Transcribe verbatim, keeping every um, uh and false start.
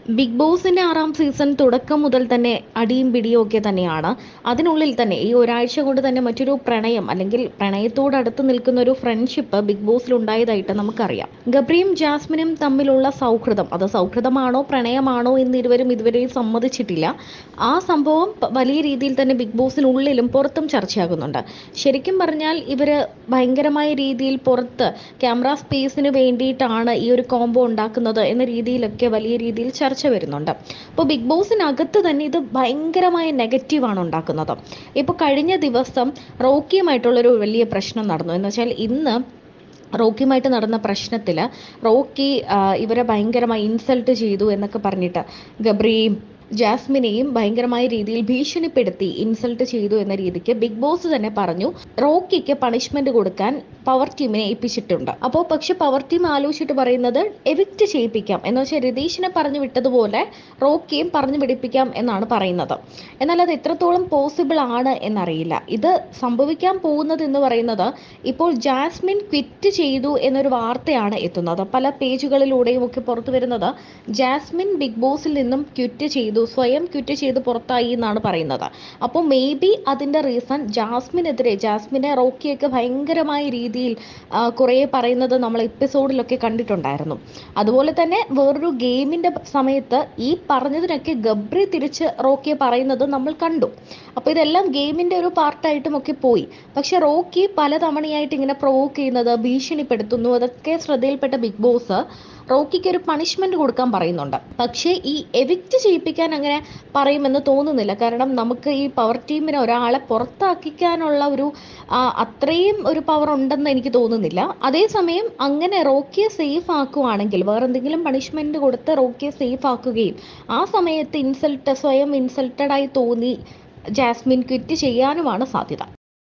Big ബോസിന്റെ ആറാം season തുടക്കം മുതൽ തന്നെ അടിയും പിടിയും ഒക്കെ തന്നെയാണ്. അതിനുള്ളിൽ തന്നെ ഈ ഒരാഴ്ച കൊണ്ട് തന്നെ മറ്റൊരു പ്രണയം അല്ലെങ്കിൽ പ്രണയത്തോട് അടുത്ത് നിൽക്കുന്ന ഒരു ഫ്രണ്ട്ഷിപ്പ് ബിഗ് ബോസിൽ ഉണ്ടായതായിട്ട് നമുക്കറിയാം. ഗബ്രിയും ജാസ്മിനും തമ്മിലുള്ള സൗഹൃദം, അത് സൗഹൃദമാണോ പ്രണയമാണോ എന്ന് ഇരുവരും ഇതുവരെ സമ്മതിച്ചിട്ടില്ല. ആ സംഭവം പ- വലിയ രീതിയിൽ തന്നെ ബിഗ് ബോസിനുള്ളിലും പുറത്തും ചർച്ചയാകുന്നുണ്ട്. ശരിക്കും പറഞ്ഞാൽ ഇവര് ഭയങ്കരമായ രീതിയിൽ പുറത്ത് ക്യാമറ സ്പേസിന് വേണ്ടിയിട്ടാണ് ഈ ഒരു കോംബോ ഉണ്ടാക്കുന്നത് എന്ന രീതിയിലൊക്കെ വലിയ രീതിയിൽ ചർച്ച വരുന്നുണ്ട്. അപ്പോൾ ബിഗ് ബോസിനകത്ത് തന്നെ ഇത് ഭയങ്കരമായ നെഗറ്റീവാണ് ഉണ്ടാക്കുന്നത്. ഇപ്പോൾ കഴിഞ്ഞ ദിവസം റോക്കിയുമായിട്ടുള്ളൊരു വലിയ പ്രശ്നം നടന്നു. എന്ന് വെച്ചാൽ ഇന്ന് റോക്കിയുമായിട്ട് നടന്ന പ്രശ്നത്തിൽ റോക്കി ആ, ഇവരെ ഭയങ്കരമായി ഇൻസൾട്ട് ചെയ്തു എന്നൊക്കെ പറഞ്ഞിട്ട് ഗബ്രിയെയും ജാസ്മിനെയും ഭയങ്കരമായ രീതിയിൽ ഭീഷണിപ്പെടുത്തി ഇൻസൾട്ട് ചെയ്തു എന്ന രീതിക്ക് ബിഗ് ബോസ് തന്നെ പറഞ്ഞു റോക്കിക്ക് പണിഷ്മെന്റ് കൊടുക്കാൻ പവർ ടീമിനെ ഏൽപ്പിച്ചിട്ടുണ്ട്. അപ്പോൾ പക്ഷെ പവർ ടീം ആലോചിച്ചിട്ട് പറയുന്നത് എവിക്റ്റ് ചെയ്യിപ്പിക്കാം എന്ന് വെച്ചാൽ രതീഷിനെ പറഞ്ഞു വിട്ടതുപോലെ റോക്കിയും പറഞ്ഞു പിടിപ്പിക്കാം എന്നാണ് പറയുന്നത്. എന്നാൽ അത് എത്രത്തോളം പോസിബിൾ ആണ് എന്നറിയില്ല. ഇത് സംഭവിക്കാൻ പോകുന്നത് എന്ന് പറയുന്നത് ഇപ്പോൾ ജാസ്മിൻ ക്വിറ്റ് ചെയ്തു എന്നൊരു വാർത്തയാണ് എത്തുന്നത്. പല പേജുകളിലൂടെയും ഒക്കെ പുറത്തു വരുന്നത് ജാസ്മിൻ ബിഗ് ബോസിൽ നിന്നും ക്വിറ്റ് ചെയ്തു, സ്വയം ക്വിറ്റ് ചെയ്ത് പുറത്തായി എന്നാണ് പറയുന്നത്. അപ്പോൾ മേ ബി അതിൻ്റെ റീസൺ ജാസ്മിനെതിരെ, ജാസ്മിനെ റോക്കിയൊക്കെ ഭയങ്കരമായ രീതിയിൽ ആ, കുറേ പറയുന്നത് നമ്മൾ എപ്പിസോഡിലൊക്കെ കണ്ടിട്ടുണ്ടായിരുന്നു. അതുപോലെ തന്നെ വേറൊരു ഗെയിമിൻ്റെ സമയത്ത് ഈ പറഞ്ഞതിനൊക്കെ ഗബ്രി തിരിച്ച് റോക്കിയെ പറയുന്നത് നമ്മൾ കണ്ടു. അപ്പോൾ ഇതെല്ലാം ഗെയിമിൻ്റെ ഒരു പാർട്ടായിട്ടും ഒക്കെ പോയി. പക്ഷെ റോക്കി പലതവണയായിട്ട് ഇങ്ങനെ പ്രൊവോക്ക് ചെയ്യുന്നത്, ഭീഷണിപ്പെടുത്തുന്നു, അതൊക്കെ ശ്രദ്ധയിൽപ്പെട്ട ബിഗ് ബോസ് റോക്കിക്ക് ഒരു പണിഷ്മെന്റ് കൊടുക്കാൻ പറയുന്നുണ്ട്. പക്ഷേ ഈ എവിക്റ്റ് ചെയ്യിപ്പിക്കാൻ അങ്ങനെ പറയുമെന്ന് തോന്നുന്നില്ല. കാരണം നമുക്ക് ഈ പവർ ടീമിനെ ഒരാളെ പുറത്താക്കിക്കാനുള്ള ഒരു ആ, അത്രയും ഒരു പവർ ഉണ്ടെന്ന് എനിക്ക് തോന്നുന്നില്ല. അതേസമയം അങ്ങനെ റോക്കിയെ സേഫ് ആക്കുവാണെങ്കിൽ, വേറെ എന്തെങ്കിലും പണിഷ്മെന്റ് കൊടുത്ത് റോക്കിയെ സേഫ് ആക്കുകയും ആ സമയത്ത് ഇൻസൾട്ട് സ്വയം ഇൻസൾട്ടഡ് ആയി തോന്നി ജാസ്മിൻ ക്വിറ്റ് ചെയ്യാനുമാണ് സാധ്യത.